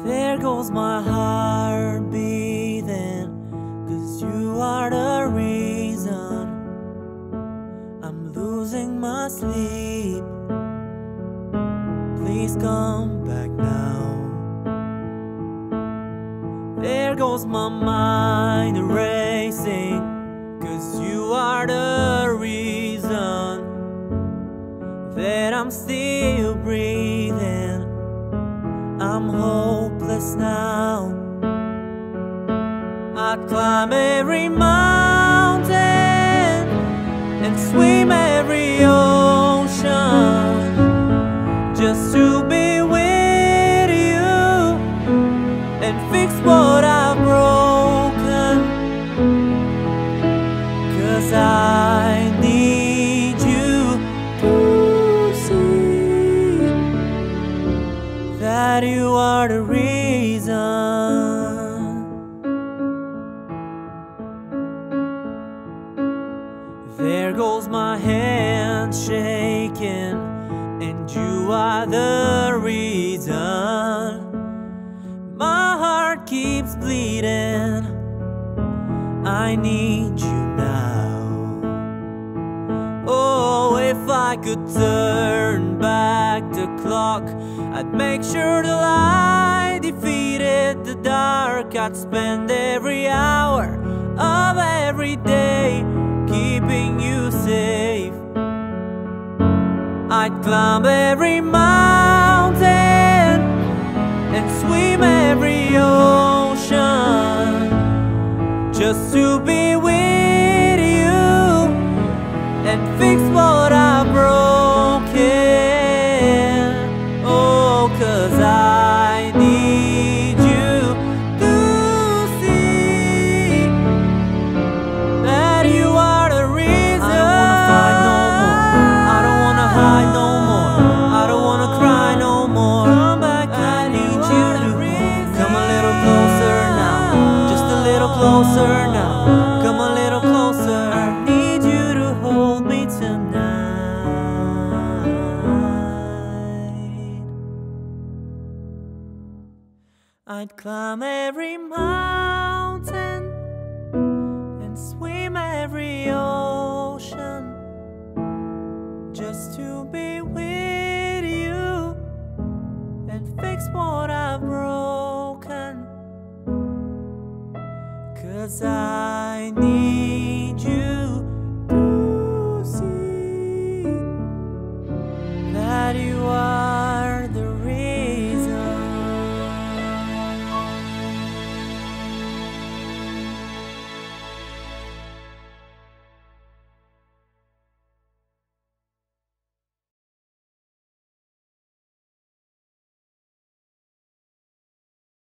There goes my heart beating, 'cause you are the reason I'm losing my sleep. Please come back now. There goes my mind racing, 'cause you are the reason that I'm still breathing. I'm hopeless now. I'd climb every mountain and swim every ocean just to be with you and fix what I've broken. 'Cause I need you to see that you are the reason. There goes my hand shaking, and you are the reason my heart keeps bleeding. I need you now. Oh, if I could turn back the clock, I'd make sure the light defeated the dark. I'd spend every hour of every day keeping you safe. I'd climb every mountain and swim every ocean just to be with you and fix what I've broken. Oh, 'cause I need you to see that you are the reason. I don't wanna fight no more, I don't wanna hide no more, I don't wanna cry no more. Come back, I need you to come a little closer now, just a little closer now. Come a little closer, I need you to hold me tonight. I'd climb every mountain and swim every ocean just to be with you and fix what I've broken. 'Cause I need you